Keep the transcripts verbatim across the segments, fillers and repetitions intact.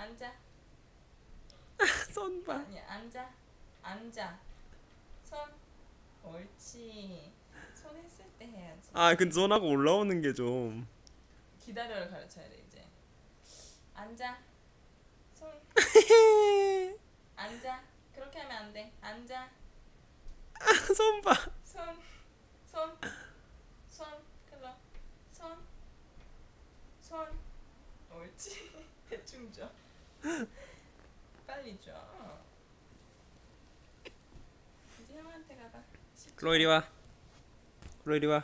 앉아. 손 봐. 아니 앉아. 앉아. 손. 옳지. 손 했을 때 해야지. 아, 근데 손하고 올라오는 게 좀. 기다려를 가르쳐야 돼 이제. 앉아. 손. 앉아. 그렇게 하면 안 돼. 앉아. 손 봐. 손. 손. 손. 클럽. 손. 손. 옳지. 대충 줘. 빨리 줘. 이제 형한테 가봐. 클로 이리 와. 클로 이리 와.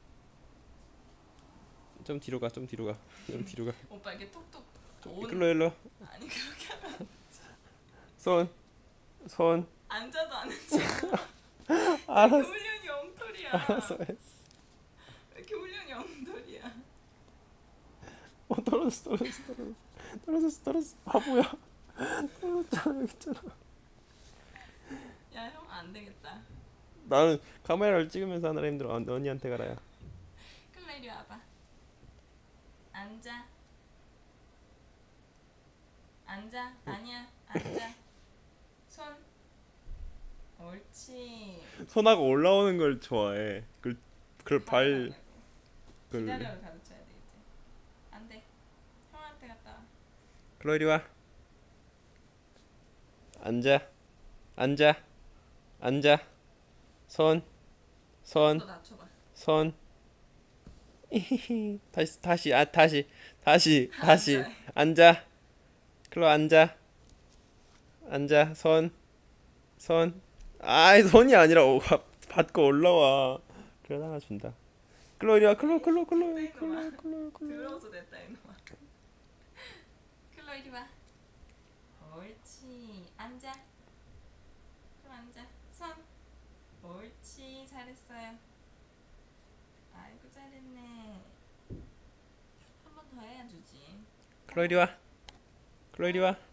좀 뒤로 가. 좀 뒤로 가. 좀 뒤로 가. 오빠 이렇게 톡톡. 온... 클로 일로. 아니 그렇게 하면 손. 손. 앉아도 안 했지. 알았어. 훈련이 엉터리야. 알았어. 했어. 왜 이렇게 훈련이 엉터리야. 어, 떨어졌어. 떨어졌어. 떨어졌어. 떨어졌어. 떨어졌어. 바보야. 떨어졌잖아. 여기 있잖아. 야 형 안 되겠다. 나는 카메라를 찍으면서 하느라 힘들어. 언, 언니한테 가라야. 그럼 이리 와봐. 앉아. 앉아. 아니야. 앉아. 손. 옳지. 손하고 올라오는 걸 좋아해. 그, 그걸 발. 그걸. 기다려를 가르쳐야 돼 이제. 안 돼. 형한테 갔다 와. 클로 이리 와. 앉아. 앉아. 앉아. 손. 손. 또 낮춰봐. 손. 다시 다시 아 다시 다시 다시 앉아. 클로 앉아. 앉아. 손. 손. 아이 손이 아니라 오, 받고 올라와. 그러다가 준다. 클로 이리 와. 클로 클로 클로 클로 클로 클로. 들어서 됐다 이놈아. 클로 이리 와. 옳지. 앉아. 그럼 앉아. 손. 옳지. 잘했어요. 아이고 잘했네. 한 번 더 해야 주지. 클로 이리 와. 클로 이리 와.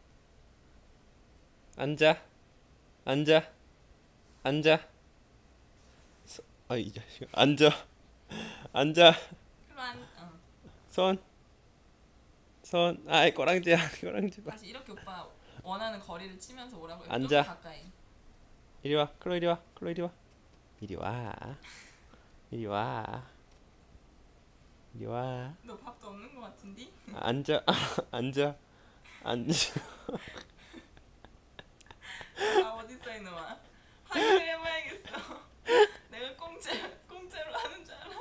앉아. 앉아. 앉아. 서, 아, 이 자식. 앉아. 앉아. 클로 앉. 어. 손. 손. 아이 꼬랑지야. 꼬랑지 봐. 다시 이렇게 오빠 원하는 거리를 치면서 오라고. 앉아. 좀 가까이. 이리 와. 클로 이리 와. 클로 이리 와. 이리 와. 이리 와. 이리 와. 너 밥도 없는 거 같은디? 앉아. 앉아. 앉아. 아 어딨어 이놈아. 하기를 해봐야겠어. 내가 공짜 공짜로 하는 줄 알아?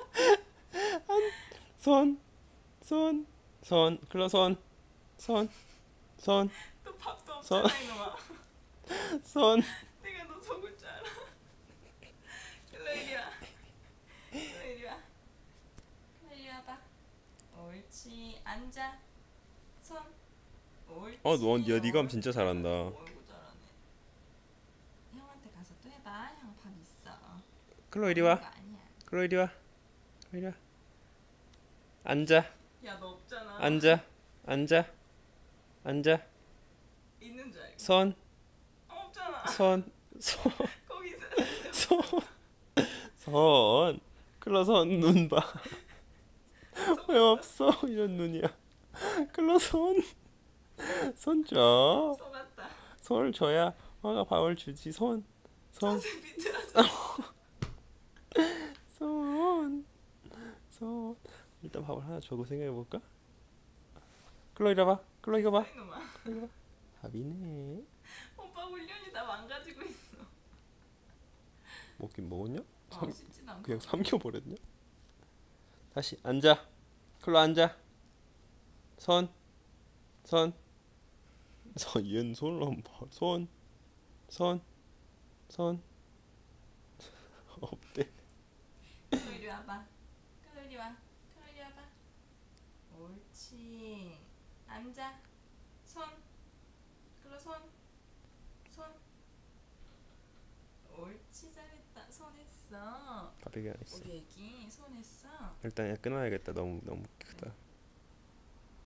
손. 손. 손. 클로 손. 손. 손. 또 밥도 손. 없잖아 이놈아. 손. 내가 너 속을 줄 알아. 클로 이리 와. 클로 이리 와. 클로 이리 와봐. 옳지. 앉아. 손. 옳지. 어, 너, 야, 네가 하면 진짜 잘한다. 어이구 잘하네. 형한테 가서 또 해봐. 형 밥 있어. 클로 이리 와. 그거 아니야. 클로 이리 와. 클로 이리 와. 앉아. 야 너 없잖아. 앉아. 앉아. 앉아. 있는 줄 알고. 손. 어, 없잖아. 손. 손. 거기 있어. 손. 손. 클로 손 눈 봐. 왜 없어? 이런 눈이야. 클로 손. 손 줘. 속았다. 손을 줘야 화가 밥을 주지. 손. 손. 자세 비틀어져. 손. 손. 일단 밥을 하나 주고 생각해 볼까? 클로 이리 봐. 클로 이거 봐. 이놈아. 밥이네. 오빠 훈련이 다 망가지고 있어. 먹긴 먹었냐? 어, 삼, 씹지도 않고. 그냥 삼켜버렸냐? 다시 앉아. 클로 앉아. 손. 손. 손. 얘는 손을 한번 봐. 손. 손. 손. 없대. 클로 이리 와봐. 클로 이리 와. 클로 이리 와봐. 옳지. 앉아. 손. 클로 손. 손. 옳지 잘했다. 손 했어. 빠르게 안 했어. 우리 애기 손 했어. 일단 끊어야겠다. 너무 너무 크다.